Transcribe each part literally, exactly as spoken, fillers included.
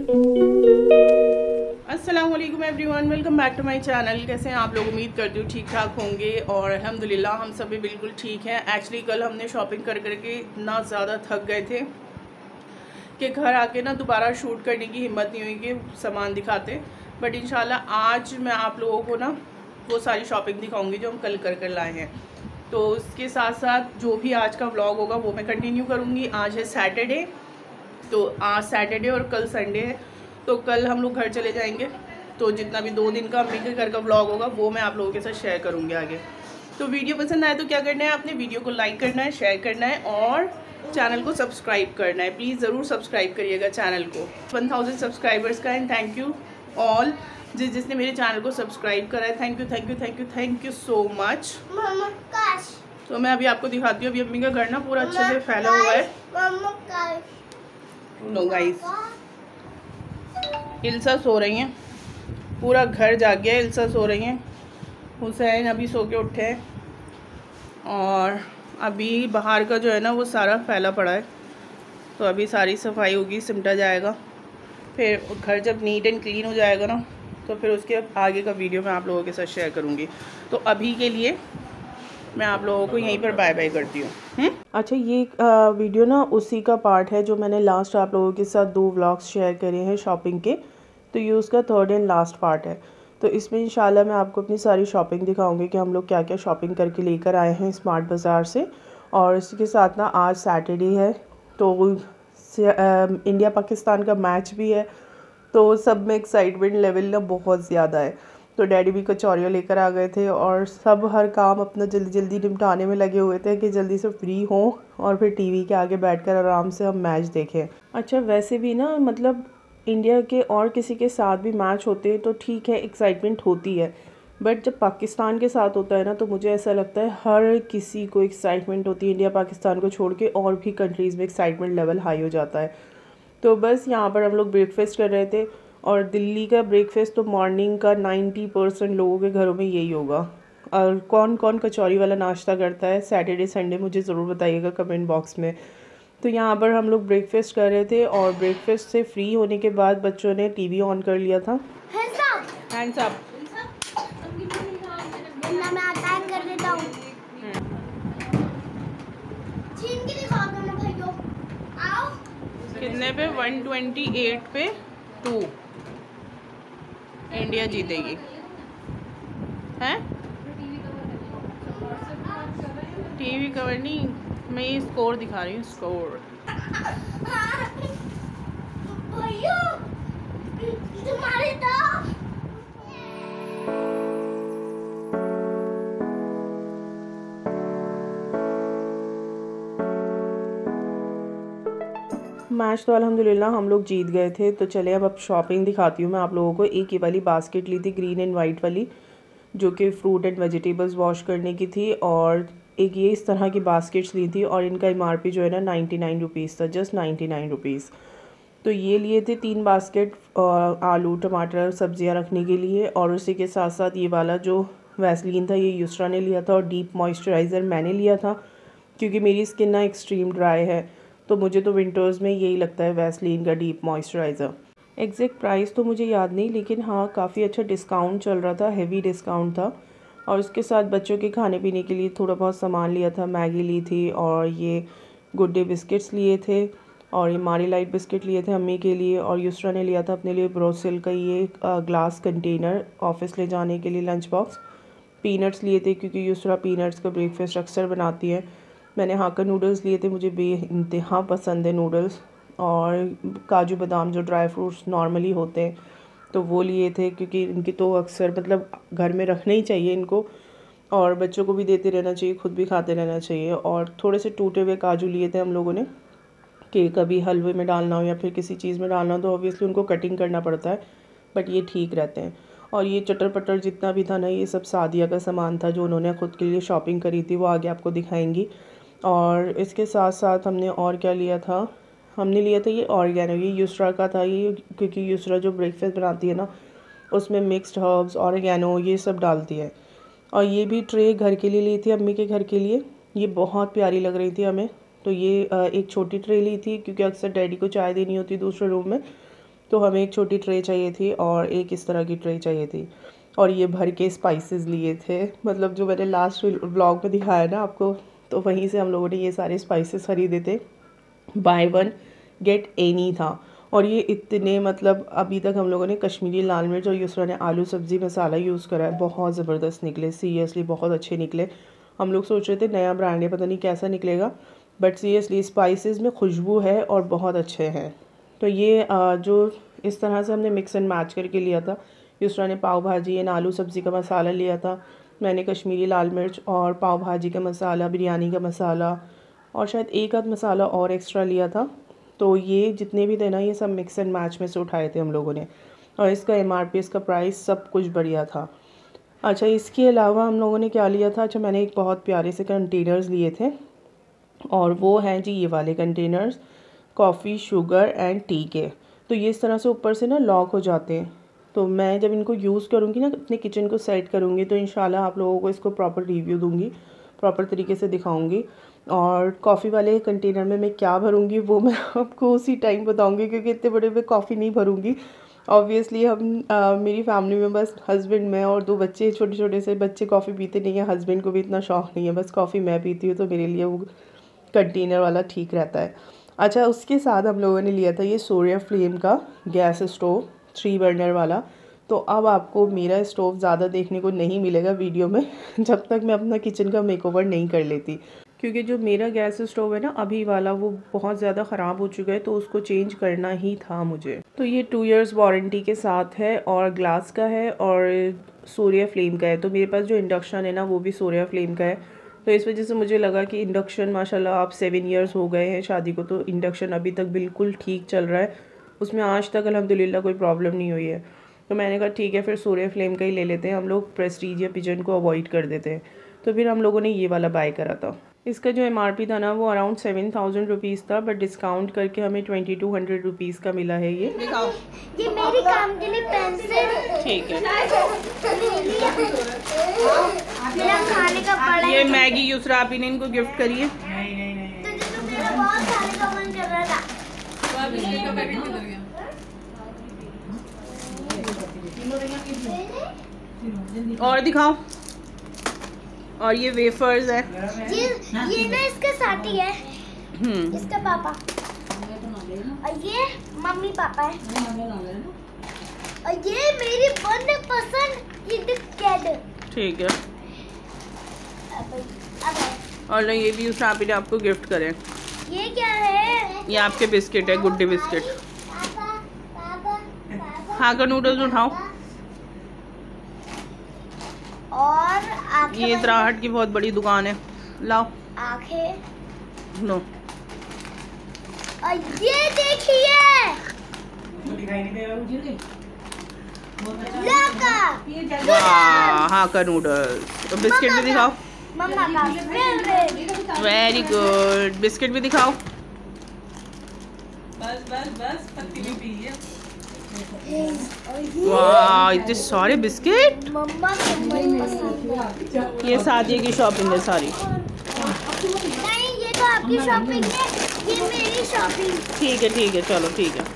अस्सलाम वालेकुम everyone, welcome back to my channel. कैसे हैं आप लोग? उम्मीद करती हूँ ठीक ठाक होंगे और अल्हम्दुलिल्लाह हम सभी बिल्कुल ठीक हैं। एक्चुअली कल हमने शॉपिंग कर करके इतना ज़्यादा थक गए थे कि घर आके ना दोबारा शूट करने की हिम्मत नहीं हुई कि सामान दिखाते। बट इंशाल्लाह आज मैं आप लोगों को ना वो सारी शॉपिंग दिखाऊँगी जो हम कल कर कर लाए हैं। तो उसके साथ साथ जो भी आज का व्लॉग होगा वो मैं कंटिन्यू करूँगी। आज है सैटरडे, तो आज सैटरडे और कल संडे है, तो कल हम लोग घर चले जाएंगे। तो जितना भी दो दिन का अम्मी के घर का व्लॉग होगा वो मैं आप लोगों के साथ शेयर करूँगी आगे। तो वीडियो पसंद आए तो क्या करना है, आपने वीडियो को लाइक करना है, शेयर करना है और चैनल को सब्सक्राइब करना है। प्लीज़ ज़रूर सब्सक्राइब करिएगा चैनल को। वन थाउजेंड सब्सक्राइबर्स का एंड थैंक यू ऑल जिस जिसने मेरे चैनल को सब्सक्राइब करा है। Thank you thank you thank you thank you so much. तो मैं अभी आपको दिखाती हूँ। अभी अम्मी का घर ना पूरा अच्छे से फैला हुआ है। लो गाइस, इल्सा सो रही हैं, पूरा घर जाग गया। इल्सा सो रही हैं, हुसैन अभी सो के उठे हैं और अभी बाहर का जो है ना वो सारा फैला पड़ा है। तो अभी सारी सफाई होगी, सिमटा जाएगा। फिर घर जब नीट एंड क्लीन हो जाएगा ना तो फिर उसके आगे का वीडियो मैं आप लोगों के साथ शेयर करूँगी। तो अभी के लिए मैं आप लोगों को यहीं पर बाय बाय करती हूँ। अच्छा, ये आ, वीडियो ना उसी का पार्ट है जो मैंने लास्ट आप लोगों के साथ दो व्लॉग्स शेयर करे हैं शॉपिंग के। तो ये उसका थर्ड एंड लास्ट पार्ट है। तो इसमें इंशाल्लाह मैं आपको अपनी सारी शॉपिंग दिखाऊंगी कि हम लोग क्या क्या शॉपिंग करके लेकर आए हैं स्मार्ट बाज़ार से। और इसके साथ ना आज सैटरडे है तो इंडिया पाकिस्तान का मैच भी है, तो सब में एक्साइटमेंट लेवल ना बहुत ज़्यादा है। तो डैडी भी कचौरियाँ लेकर आ गए थे और सब हर काम अपना जल्दी जल्दी निपटाने में लगे हुए थे कि जल्दी से फ्री हों और फिर टीवी के आगे बैठकर आराम से हम मैच देखें। अच्छा, वैसे भी ना मतलब इंडिया के और किसी के साथ भी मैच होते हैं तो ठीक है, एक्साइटमेंट होती है। बट जब पाकिस्तान के साथ होता है ना तो मुझे ऐसा लगता है हर किसी को एक्साइटमेंट होती है। इंडिया पाकिस्तान को छोड़ के और भी कंट्रीज़ में एक्साइटमेंट लेवल हाई हो जाता है। तो बस यहाँ पर हम लोग ब्रेकफास्ट कर रहे थे और दिल्ली का ब्रेकफास्ट तो मॉर्निंग का नाइन्टी परसेंट लोगों के घरों में यही होगा। और कौन कौन कचौरी वाला नाश्ता करता है सैटरडे संडे मुझे ज़रूर बताइएगा कमेंट बॉक्स में। तो यहाँ पर हम लोग ब्रेकफास्ट कर रहे थे और ब्रेकफास्ट से फ्री होने के बाद बच्चों ने टीवी ऑन कर लिया था। Hands up. कितने पे? वन ट्वेंटी एट पे टू इंडिया जीतेगी। हैं? टीवी कवर नहीं, मैं ये स्कोर दिखा रही हूँ। स्कोर मैच तो अल्हम्दुलिल्लाह हम लोग जीत गए थे। तो चले अब अब शॉपिंग दिखाती हूँ मैं आप लोगों को। एक ये वाली बास्केट ली थी ग्रीन एंड वाइट वाली जो कि फ्रूट एंड वेजिटेबल्स वॉश करने की थी, और एक ये इस तरह की बास्केट्स ली थी और इनका एम आर पी जो है ना नाइन्टी नाइन रुपीज़ था, जस्ट नाइन्टी नाइन रुपीज़। तो ये लिए थे तीन बास्केट आलू टमाटर सब्जियां रखने के लिए। और उसी के साथ साथ ये वाला जो वैसलीन था ये युसरा ने लिया था और डीप मॉइस्चराइज़र मैंने लिया था क्योंकि मेरी स्किन ना एक्सट्रीम ड्राई है। तो मुझे तो विंटर्स में यही लगता है वैसलीन का डीप मॉइस्चराइज़र। एग्जैक्ट प्राइस तो मुझे याद नहीं, लेकिन हाँ काफ़ी अच्छा डिस्काउंट चल रहा था, हेवी डिस्काउंट था। और उसके साथ बच्चों के खाने पीने के लिए थोड़ा बहुत सामान लिया था। मैगी ली थी और ये गुड डे बिस्किट्स लिए थे और ये मारी लाइट बिस्किट लिए थे अम्मी के लिए। और युसरा ने लिया था अपने लिए ब्रोसिल का ये ग्लास कंटेनर ऑफिस ले जाने के लिए, लंच बॉक्स। पीनट्स लिए थे क्योंकि युसरा पीनट्स का ब्रेकफास्ट अक्सर बनाती है। मैंने हाका नूडल्स लिए थे, मुझे बेइंतहा पसंद है नूडल्स। और काजू बादाम जो ड्राई फ्रूट्स नॉर्मली होते हैं तो वो लिए थे क्योंकि इनकी तो अक्सर मतलब घर में रखना ही चाहिए इनको और बच्चों को भी देते रहना चाहिए, खुद भी खाते रहना चाहिए। और थोड़े से टूटे हुए काजू लिए थे हम लोगों ने कि कभी हलवे में डालना हो या फिर किसी चीज़ में डालना हो तो ऑब्वियसली उनको कटिंग करना पड़ता है, बट ये ठीक रहते हैं। और ये चटर पटर जितना भी था ना ये सब सादिया का सामान था जो उन्होंने ख़ुद के लिए शॉपिंग करी थी, वो आगे आपको दिखाएंगी। और इसके साथ साथ हमने और क्या लिया था, हमने लिया था ये ऑर्गेनो, ये युसरा का था ये, क्योंकि युसरा जो ब्रेकफास्ट बनाती है ना उसमें मिक्स्ड हर्ब्स ऑर्गेनो ये सब डालती है। और ये भी ट्रे घर के लिए ली थी अम्मी के घर के लिए, ये बहुत प्यारी लग रही थी हमें। तो ये एक छोटी ट्रे ली थी क्योंकि अक्सर डैडी को चाय देनी होती है दूसरे रूम में, तो हमें एक छोटी ट्रे चाहिए थी और एक इस तरह की ट्रे चाहिए थी, और ये भर के स्पाइसेस लिए थे। मतलब जो मैंने लास्ट व्लॉग में दिखाया ना आपको, तो वहीं से हम लोगों ने ये सारे स्पाइसेस ख़रीदे थे। बाय वन गेट एनी था, और ये इतने मतलब अभी तक हम लोगों ने कश्मीरी लाल मिर्च और युसरा ने आलू सब्ज़ी मसाला यूज़ करा है, बहुत ज़बरदस्त निकले, सीरियसली बहुत अच्छे निकले। हम लोग सोच रहे थे नया ब्रांड है, पता नहीं कैसा निकलेगा, बट सीरियसली स्पाइसेस में खुशबू है और बहुत अच्छे हैं। तो ये जो इस तरह से हमने मिक्स एंड मैच करके लिया था। युसरा ने पाव भाजी एंड आलू सब्ज़ी का मसाला लिया था, मैंने कश्मीरी लाल मिर्च और पाव भाजी का मसाला, बिरयानी का मसाला और शायद एक आध मसाला और एक्स्ट्रा लिया था। तो ये जितने भी थे ना, ये सब मिक्स एंड मैच में से उठाए थे हम लोगों ने, और इसका एम आर पी, इसका प्राइस सब कुछ बढ़िया था। अच्छा, इसके अलावा हम लोगों ने क्या लिया था, अच्छा मैंने एक बहुत प्यारे से कंटेनर्स लिए थे, और वो हैं जी ये वाले containers, coffee, sugar and tea के। तो ये इस तरह से ऊपर से ना लॉक हो जाते हैं। तो मैं जब इनको यूज़ करूँगी ना, अपने किचन को सेट करूँगी, तो इंशाल्लाह आप लोगों को इसको प्रॉपर रिव्यू दूँगी, प्रॉपर तरीके से दिखाऊँगी। और कॉफ़ी वाले कंटेनर में मैं क्या भरूँगी वो मैं आपको उसी टाइम बताऊँगी, क्योंकि इतने बड़े में कॉफ़ी नहीं भरूँगी। ऑब्वियसली हम आ, मेरी फैमिली में बस हस्बैंड, मैं और दो बच्चे, छोटे छोटे से बच्चे कॉफ़ी पीते नहीं हैं, हस्बैंड को भी इतना शौक़ नहीं है, बस कॉफ़ी मैं पीती हूँ, तो मेरे लिए वो कंटेनर वाला ठीक रहता है। अच्छा, उसके साथ हम लोगों ने लिया था ये सोरिया फ्लेम का गैस स्टोव, थ्री बर्नर वाला। तो अब आपको मेरा स्टोव ज़्यादा देखने को नहीं मिलेगा वीडियो में जब तक मैं अपना किचन का मेकओवर नहीं कर लेती, क्योंकि जो मेरा गैस स्टोव है ना अभी वाला, वो बहुत ज़्यादा ख़राब हो चुका है, तो उसको चेंज करना ही था मुझे। तो ये टू इयर्स वारंटी के साथ है, और ग्लास का है और सोरिया फ्लेम का है। तो मेरे पास जो इंडक्शन है ना, वो भी सोरिया फ्लेम का है। तो इस वजह से मुझे लगा कि इंडक्शन, माशाल्लाह आप सेवन इयर्स हो गए हैं शादी को, तो इंडक्शन अभी तक बिल्कुल ठीक चल रहा है, उसमें आज तक अल्हम्दुलिल्लाह कोई प्रॉब्लम नहीं हुई है। तो मैंने कहा ठीक है, फिर सोरिया फ्लेम का ही ले लेते हैं, हम लोग प्रेस्टीज या पिजन को अवॉइड कर देते हैं। तो फिर हम लोगों ने ये वाला बाय करा था। इसका जो एम आर पी था ना, वो अराउंड सेवन थाउजेंड रुपीज़ था, बट डिस्काउंट करके हमें ट्वेंटी टू हंड्रेड रुपीज़ का मिला है। ये दिखाओ, ये मेरी काम के लिए पेंसिल, ठीक है। मेरा खाने का बड़ा, ये मैगी युसरा आप ने इनको गिफ्ट करिए। तो मेरा बहुत खाने का मन कर रहा था। और दिखाओ, और ये वेफर्स है, ये ये ना इसका साथी है, इसका पापा, और ये मम्मी पापा है, और ये मेरी मनपसंद किट कैट, ठीक है। और ये भी उस आप ने आपको गिफ्ट करे। ये क्या है? ये आपके बिस्किट है, गुड डे बिस्किट। पापा, पापा, पापा, हाँ का नूडल्स उठाओ। और ये त्राहट की बहुत बड़ी दुकान है, लाओ आंखें लो। और ये देखिए हाँ का नूडल्स। तो बिस्किट भी दिखाओ, मम्मा का फेवरेट। Very good. बिस्किट भी दिखाओ। बस बस बस पत्ती भी पी है। वाह, इतने सारे बिस्किट। मम्मा के मनपसंद। ये सादिया की शॉपिंग है सारी। नहीं, ये तो आपकी शॉपिंग है, ये मेरी शॉपिंग। ठीक है ठीक है, चलो ठीक है।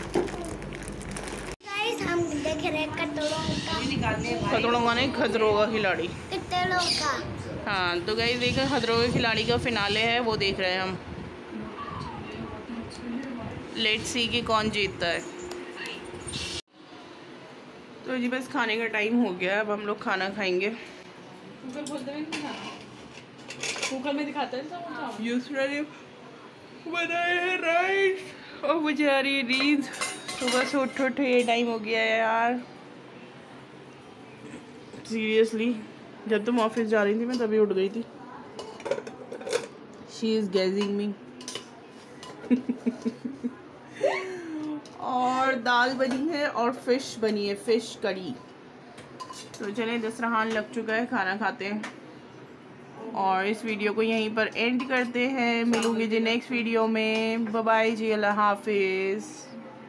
गाइस, हम देख रहे हैं कटोरों का, खतरों का नहीं, खतरों का खिलाड़ी। कटोरों का। हाँ, तो गाइस देखो, खतरों के खिलाड़ी का फिनाले है, वो देख रहे हैं हम। लेट्स सी कि कौन जीतता है। तो जी बस खाने का टाइम हो गया है, अब हम लोग खाना खाएंगे। कुकर खोलते हुए नहीं खाना, कुकर में दिखाते हैं सब। युसरा ने बनाए हैं राइस, और मुझे आ रही है नींद। सुबह से उठ उठ ये टाइम हो गया है यार, सीरियसली। जब तुम ऑफिस जा रही थी मैं तभी उठ गई थी। She is gazing me. और दाल बनी है और फिश बनी है, फिश करी। तो चलें, दस्तरखान लग चुका है, खाना खाते हैं और इस वीडियो को यहीं पर एंड करते हैं। मिलूंगी जी नेक्स्ट वीडियो में। बाय बाय जी, अल्लाह हाफिज़।